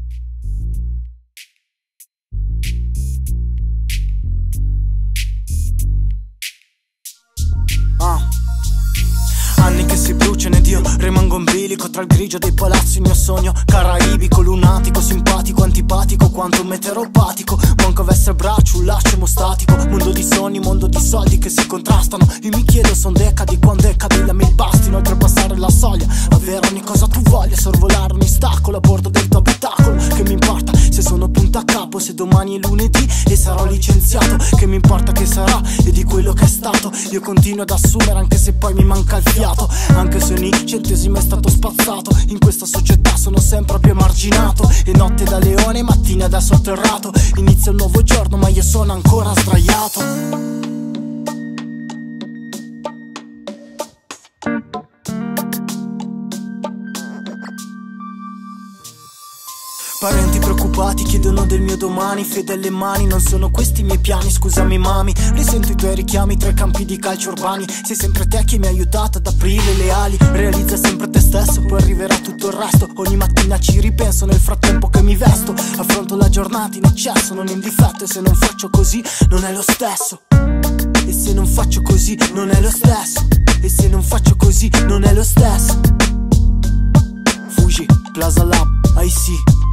Anni che si bruciano ed io rimango in bilico tra il grigio dei palazzi, il mio sogno caraibico, lunatico, simpatico, antipatico, quanto meteoropatico. Manco avesse il braccio, un lascio emostatico. Mondo di sogni, mondo di soldi che si contrastano. Io mi chiedo, son decadi, quando è cadilla mi bastino. Oltrepassare la soglia, avere ogni cosa tu voglia, sorvolare un ostacolo a bordo del tuo abitacolo. Che mi importa se sono punto a capo, se domani è lunedì e sarò licenziato. Che mi importa che sarà e di quello che è stato. Io continuo ad assumere anche se poi mi manca il fiato. Anche se ogni centesimo è stato spazzato, in questa società sono sempre più emarginato. E notte da leone, mattina da sotterrato. Inizia un nuovo giorno ma io sono ancora sdraiato. Parenti preoccupati chiedono del mio domani, fede alle mani, non sono questi i miei piani, scusami mami. Risento i tuoi richiami tra i campi di calcio urbani. Sei sempre te che mi hai aiutato ad aprire le ali. Realizza sempre te stesso, poi arriverà tutto il resto. Ogni mattina ci ripenso nel frattempo che mi vesto. Affronto la giornata in eccesso, non in difetto. E se non faccio così non è lo stesso. E se non faccio così non è lo stesso. E se non faccio così non è lo stesso. Fuji, Plaza Lab, I see.